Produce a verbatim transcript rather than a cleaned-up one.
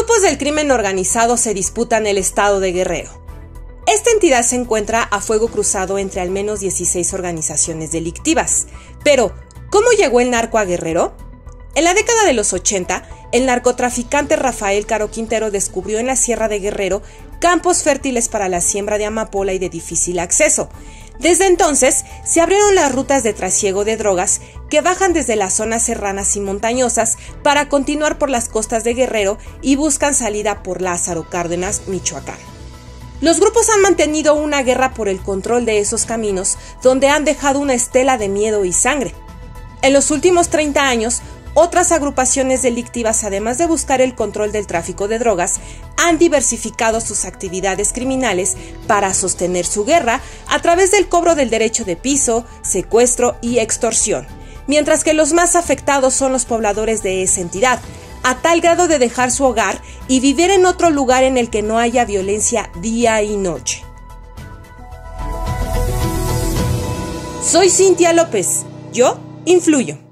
grupos del crimen organizado se disputan el estado de Guerrero. Esta entidad se encuentra a fuego cruzado entre al menos dieciséis organizaciones delictivas. Pero, ¿cómo llegó el narco a Guerrero? En la década de los ochenta, el narcotraficante Rafael Caro Quintero descubrió en la Sierra de Guerrero campos fértiles para la siembra de amapola y de difícil acceso. Desde entonces, se abrieron las rutas de trasiego de drogas que bajan desde las zonas serranas y montañosas para continuar por las costas de Guerrero y buscan salida por Lázaro Cárdenas, Michoacán. Los grupos han mantenido una guerra por el control de esos caminos, donde han dejado una estela de miedo y sangre. En los últimos treinta años, otras agrupaciones delictivas, además de buscar el control del tráfico de drogas, han diversificado sus actividades criminales para sostener su guerra a través del cobro del derecho de piso, secuestro y extorsión, mientras que los más afectados son los pobladores de esa entidad, a tal grado de dejar su hogar y vivir en otro lugar en el que no haya violencia día y noche. Soy Cintia López. Yo influyo.